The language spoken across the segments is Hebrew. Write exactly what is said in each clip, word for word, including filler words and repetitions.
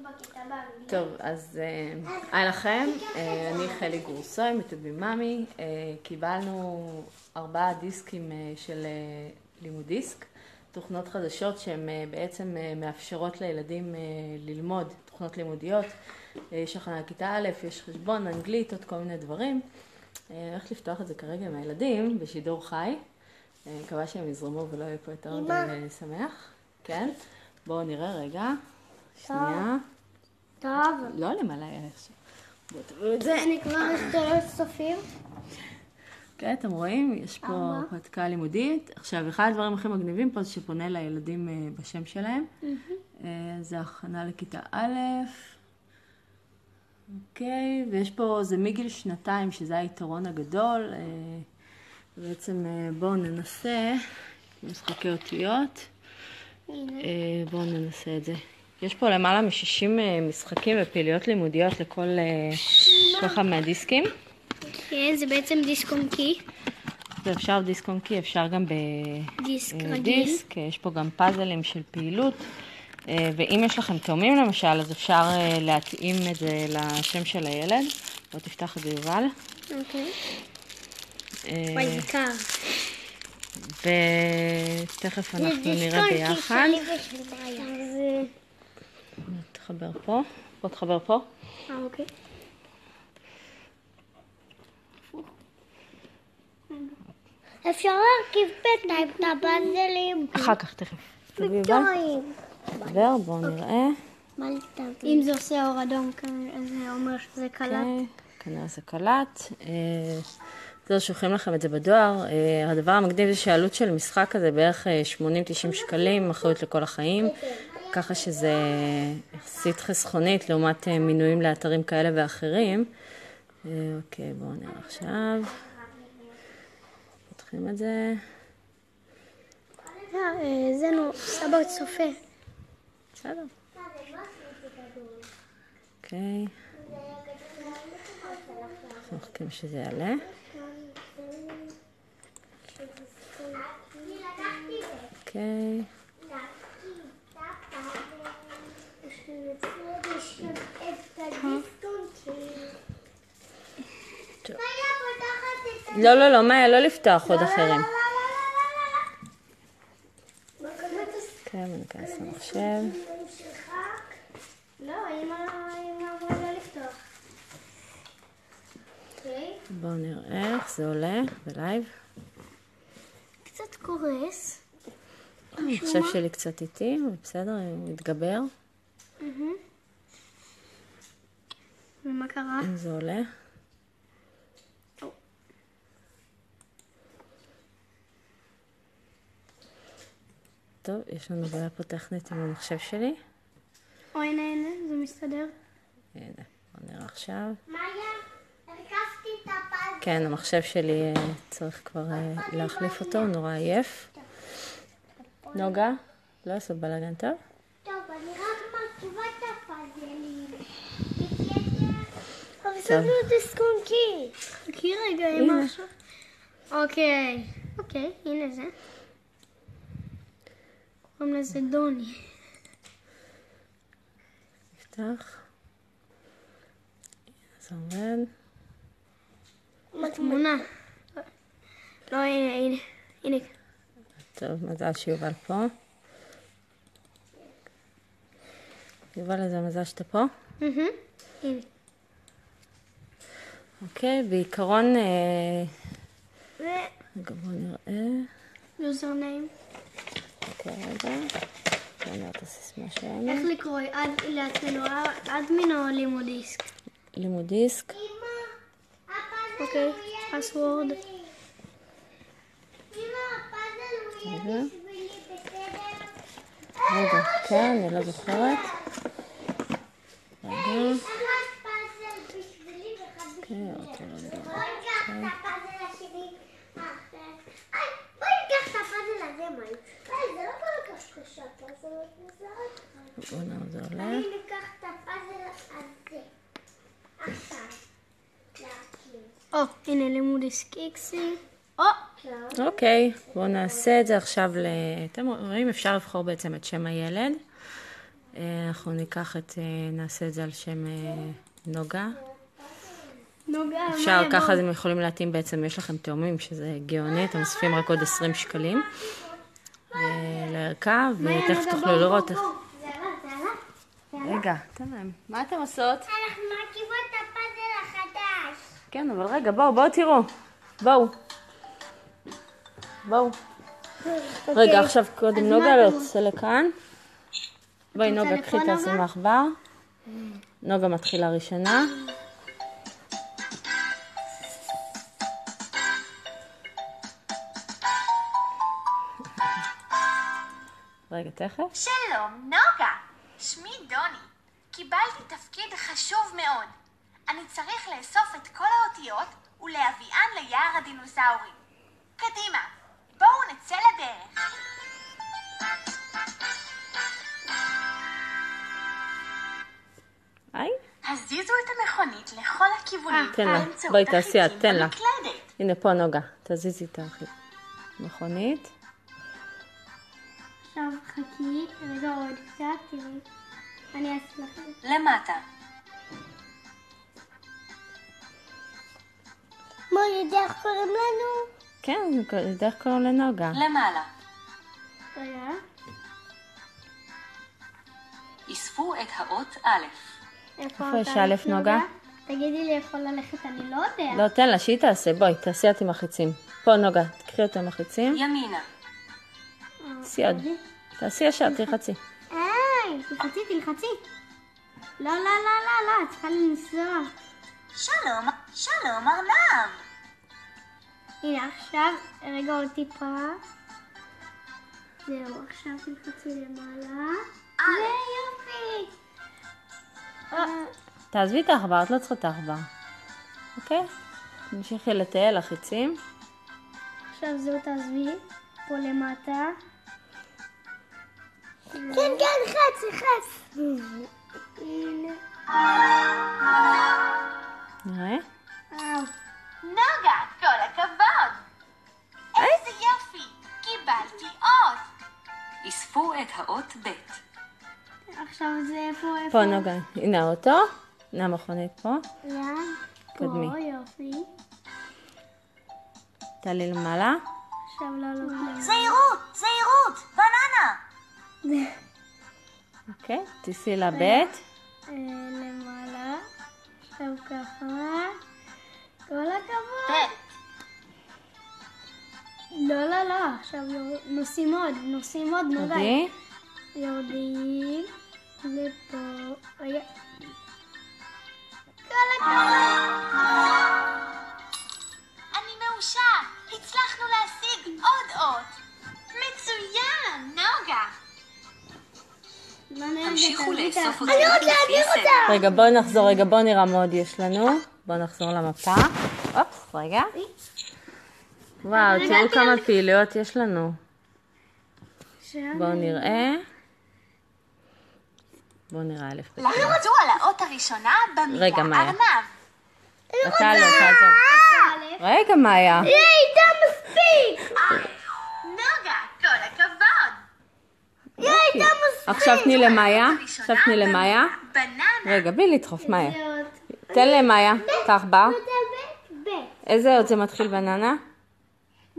טוב, אז היי לכם, אני חלי גורסוי מטובי ממי. קיבלנו ארבעה דיסקים של לימוד דיסק, תוכנות חדשות שהן בעצם מאפשרות לילדים ללמוד תוכנות לימודיות. יש הכנה לכיתה א', יש חשבון, אנגלית, עוד כל מיני דברים. הולכת לפתוח את זה כרגע עם הילדים בשידור חי. מקווה שהם יזרמו ולא יהיה פה יותר שמח. כן, בואו נראה רגע. שנייה. טוב. לא למעלה היה עכשיו. בואו תביאו את זה. אני כבר אשתלת סופים. כן, אתם רואים? יש פה פתקה לימודית. עכשיו, אחד הדברים הכי מגניבים פה זה שפונה לילדים בשם שלהם. זה הכנה לכיתה א'. אוקיי, ויש פה, זה מגיל שנתיים, שזה היתרון הגדול. בעצם בואו ננסה משחקי אותיות. בואו ננסה את זה. יש פה למעלה מ-שישים משחקים ופעילויות לימודיות לכל ככה מהדיסקים. כן, זה בעצם דיסק און קי. זה אפשר דיסק און קי, אפשר גם בדיסק רגיל. בדיסק. יש פה גם פאזלים של פעילות. ואם יש לכם תאומים למשל, אז אפשר להתאים את זה לשם של הילד. בוא תפתח את זה יובל. אוקיי. וואי, זה קר. ותכף אנחנו נראה ביחד. תחבר פה. בוא תחבר פה. אה, אוקיי. אפשר להרכיב בינתיים את הפאזלים. אחר כך, תכף. בינתיים. דבר, בואו נראה. אם זה עושה אור אדום, זה אומר שזה קלט. כנראה זה קלט. זהו, שולחים לכם את זה בדואר. הדבר המגניב זה שהעלות של משחק הזה בערך שמונים תשעים שקלים, אחריות לכל החיים. ככה שזה יחסית חסכונית לעומת מינויים לאתרים כאלה ואחרים. אוקיי, בואו נראה עכשיו. פותחים את זה. זה נו, סבא צופה. בסדר. אוקיי. אנחנו מחכים שזה יעלה. אוקיי. לא, לא, לא, מאיה, לא לפתוח עוד אחרים. כן, אני אכנס למחשב. לא, אמא אמרה לא לפתוח. בואו נראה איך זה עולה בלייב. קצת קורס. המחשב שלי קצת איטי, בסדר, הוא מתגבר. ומה קרה? זה עולה. טוב, יש לנו בעיה פה טכנית עם המחשב שלי. או, הנה, הנה, זה מסתדר. הנה, בוא נראה עכשיו. מאיה, הרכבתי את הפאזל. כן, המחשב שלי צריך כבר להחליף אותו, הוא נורא עייף. נוגה, לא עשו בלגן טוב? טוב, אני רק מרכיבה את הפאזלים. אבל טוב. שמנו דיסק און קי. חכי רגע, אמא עכשיו. אוקיי, אוקיי, הנה זה. קוראים לזה דוני. נפתח. זה עובד. תמונה. לא, הנה, הנה. הנה. טוב, מזל שיובל פה. יובל, איזה מזל שאתה פה. הנה. אוקיי, בעיקרון... ו... רגע, בוא נראה. יוזר ניים. אוקיי, רגע. בוא נראה את הסיסמה שלנו. איך לקרוא לעצמנו? אדמין או לימוד דיסק? לימוד דיסק. אוקיי, פסוורד. רגע. רגע, כן, אני לא זוכרת. רגע. אוקיי, אוקיי, רגע. בואו נראה, זה עולה. אני אקח את הפאזל הזה. עכשיו. או, הנה לימוד דיסק איקסי. או! אוקיי, בואו נעשה את זה עכשיו ל... אתם רואים, אפשר לבחור בעצם את שם הילד. אנחנו ניקח את, נעשה את זה על שם נוגה. נוגה, אפשר, ככה אתם יכולים להתאים בעצם, יש לכם תאומים שזה גאוני, אתם מוסיפים רק עוד עשרים שקלים לערכה, ותכף תוכלו לראות איך... רגע, תן להם. מה אתם עושות? אנחנו מרכיבות את הפאזל החדש. כן, אבל רגע, בואו, בואו תראו. בואו. בואו. רגע, עכשיו קודם נוגה יוצא לכאן. בואי נוגה, קחי תעשי מחבר. נוגה מתחילה ראשונה. רגע, תכף. שלום, נוגה. שמי דוני. קיבלתי תפקיד חשוב מאוד. אני צריך לאסוף את כל האותיות ולהביאן ליער הדינוזאורים. קדימה, בואו נצא לדרך. היי. הזיזו את המכונית לכל הכיוונים. תן לה, בואי תעשי את, תן לה. הנה פה נוגה, תזיזי את המכונית. עכשיו חכי, רגע עוד קצת, תראי. אני אעשה לכם. למטה. מה, יודע איך קוראים לנו? כן, דרך קוראים לנוגה. למעלה. רגע. אספו את האות א'. איפה יש א' נוגה? תגידי לי איפה ללכת, אני לא יודע. לא, תן לה, שהיא תעשה, בואי, תעשי את עם החיצים. פה נוגה, תקחי את המחיצים. ימינה. תעשי עוד. תעשי ישר, תלחצי. היי, תלחצי, תלחצי. לא, לא, לא, לא, לא, צריכה לנסוע. שלום, שלום ארנב. הנה, עכשיו, רגע עוד טיפה. זהו, עכשיו תלחצי למעלה. זה יופי. תעזבי את העכבר, את לא צריכה את העכבר. אוקיי? תמשיכי לטייל החיצים. עכשיו זהו, תעזבי. פה למטה. כן, כן, חץ, חץ. הנה. נראה. נוגה, כל הכבוד. איזה יופי, קיבלתי אות. אספו את האות ב'. עכשיו זה איפה, איפה? פה נוגה, הנה האוטו. הנה המכונית פה. לאן? קדמי. פה, יופי. תעלי למעלה. עכשיו לא, לא. זהירות, זהירות, בננה. אוקיי, תיסי לבית. למעלה. עכשיו ככה. כל הכבוד. ב'. לא, לא, לא. עכשיו נוסעים עוד, נוסעים עוד, נוגע. תודי. יורדים לפה. רגע. כל הכבוד. אני מאושר, הצלחנו להשיג עוד אות. מצוין, נוגה. תמשיכו לאסוף אותי. אני רוצה להעביר אותה. רגע, בואו נחזור, רגע, בואו נראה מה עוד יש לנו. בואו נחזור למפה. אופס, רגע. וואו, תראו כמה פעילויות יש לנו. בואו נראה. בואו נראה אלף פעמים. לחצו על האות הראשונה במילה רגע, מאיה. ארנב. אתה לא, תעזוב. רגע, מאיה. היא הייתה מספיק. נוגה, כל הכבוד. היא הייתה מספיק. עכשיו תני למאיה. עכשיו תני למאיה. בננה. רגע, בלי לדחוף, מאיה. זה עוד. תן למאיה. קח בה. זה ב' ב'. איזה עוד זה מתחיל בננה? ב'.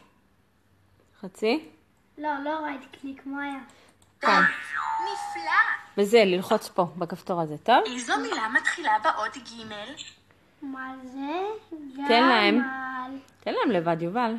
חצי. לא, לא ראיתי קליק, מה היה? כאן. נפלא. וזה, ללחוץ פה, בכפתור הזה, טוב? איזו מילה מתחילה באות ג'? מה זה? תן להם. גמל. תן להם לבד, יובל.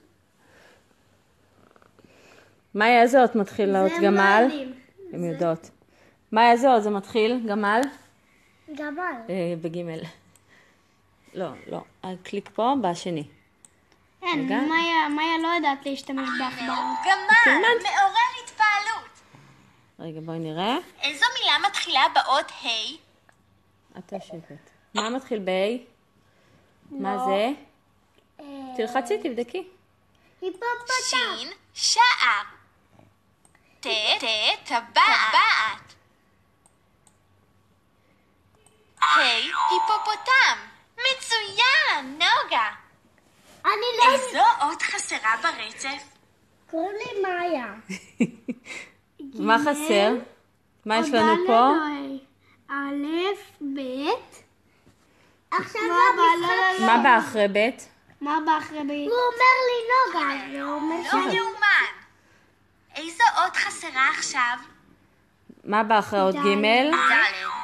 מאיה, איזה עוד מתחיל לאות זה גמל? מדהים. הן יודעות. מאיה, איזה עוד זה מתחיל? גמל? גמל. אה, בגימל. לא, לא. קליק פה, בשני. כן, רגע. מאיה- מאיה לא יודעת להשתמש בעכבר. גמל, מעורר התפעלות. רגע, בואי נראה. איזו מילה מתחילה באות ה'? את יושבת. מה מתחיל ב-A? מה זה? תלחצי, תבדקי. היפופוטם. שין, שער. ט, ט, טבעת. ה', היפופוטם. מצוין, נוגה. אני לא... איזו אות חסרה ברצף? קוראים לי מאיה. מה חסר? מה יש לנו פה? א', ב'. עכשיו מה בא אחרי ב'? מה בא אחרי ב'? הוא אומר לי נוגה. לא יאומן. איזו אות חסרה עכשיו? מה בא אחרי אות ג'? ד'.